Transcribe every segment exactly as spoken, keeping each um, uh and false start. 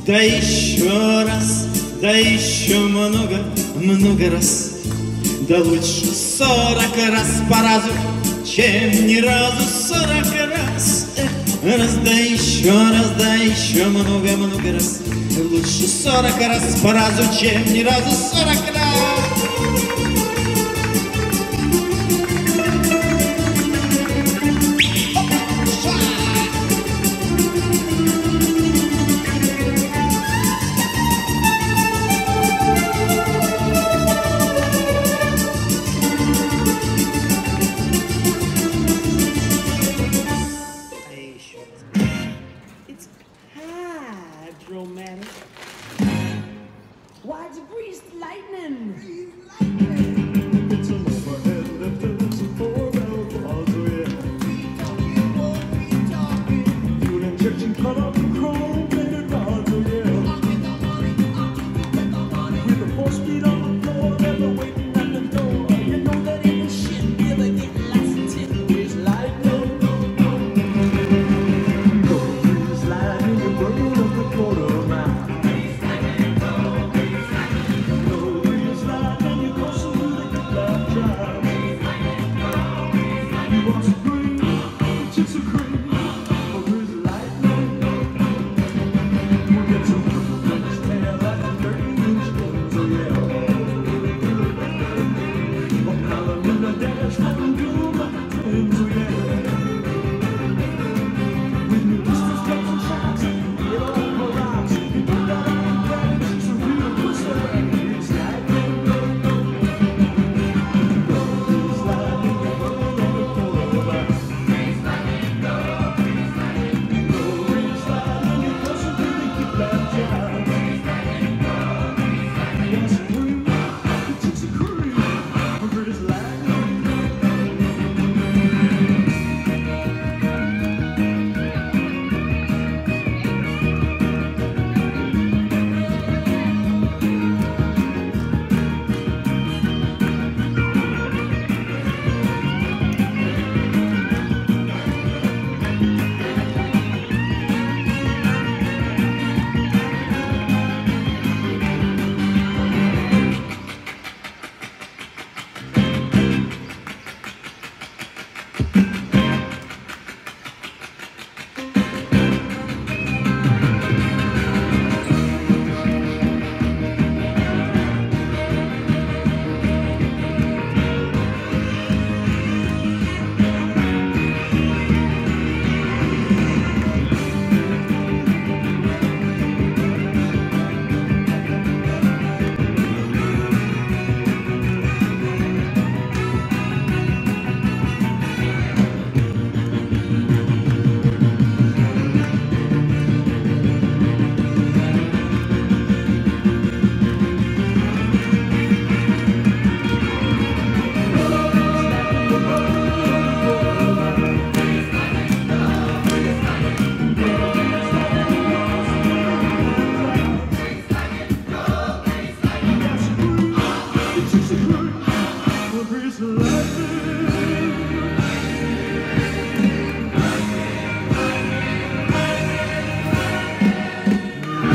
Да еще раз, да еще много, много раз. Да лучше сорок раз по разу, чем ни разу сорок раз. Эх, раз, да еще раз, да еще много, много раз. Лучше сорок раз по разу, чем ни разу сорок раз. It's hydromatic. Why the breeze lightning? It's an overhead lifter, it's a four-barrel pause, oh yeah. Fuel injection cut off the chrome-plated rods, oh yeah. With a four-speed on the floor, never waiting at the door. You know that ain't no shit, never get lots of tip. Breeze lightning. Breeze lightning, you're burning up the quarter mile.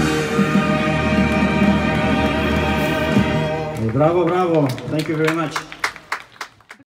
Bravo, bravo. Thank you very much.